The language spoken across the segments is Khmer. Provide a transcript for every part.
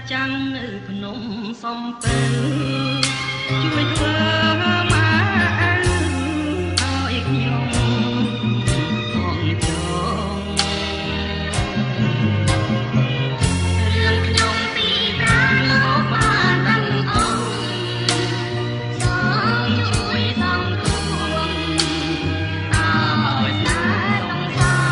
ចាំងនៅភ្នំសំពៅជួយធ្វើមកឲ្យខ្ញុំផងចងរឿងខ្ញុំពីប្រាំលោកបានដឹងអង្គសូមជួយសង្គ្រោះឲ្យស្នេហ៍សង្សារ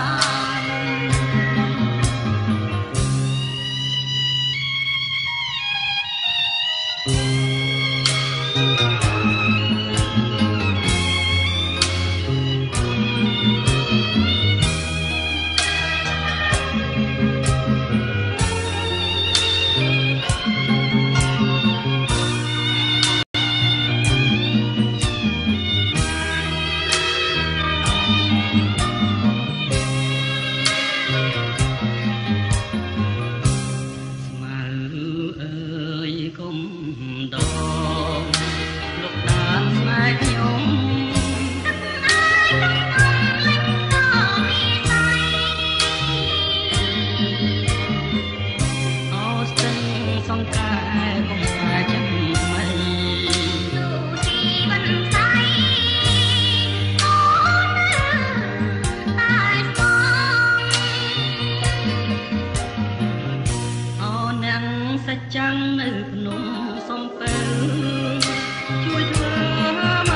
ចាំងនៅភ្នំសំពៅជួយធ្វើមក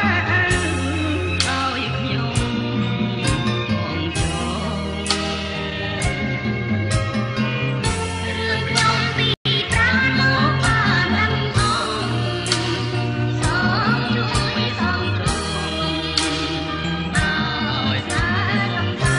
ឲ្យខ្ញុំផងចងរឿងខ្ញុំពីប្រាំលោកបានដឹងអង្គសូមជួយសង្គ្រោះឲ្យស្នេហ៍សង្សារ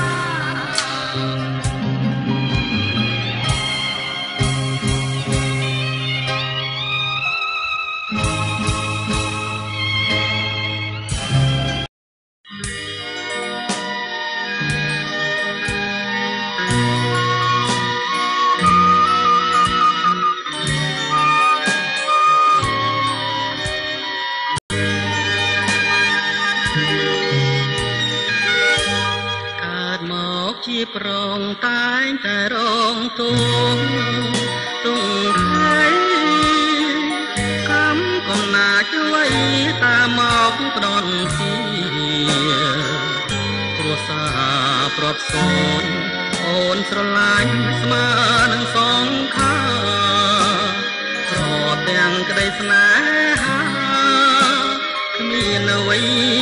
ជាប្រងតែងតែរងទុំទុំខៃកំកំណាជួយតាមមកផ្ដន់ទីព្រោះសាប្រាប់សូនអូនស្រឡាញ់ស្មើនឹងសងខាព្រោះទាំងក្តីស្នេហាគ្មានអ្វី